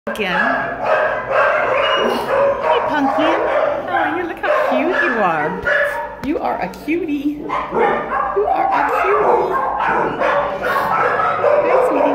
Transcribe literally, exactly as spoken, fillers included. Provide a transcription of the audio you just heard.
Pumpkin. Hey, Pumpkin. How are you? Look how cute you are. You are a cutie. You are a cutie. Hi, sweetie.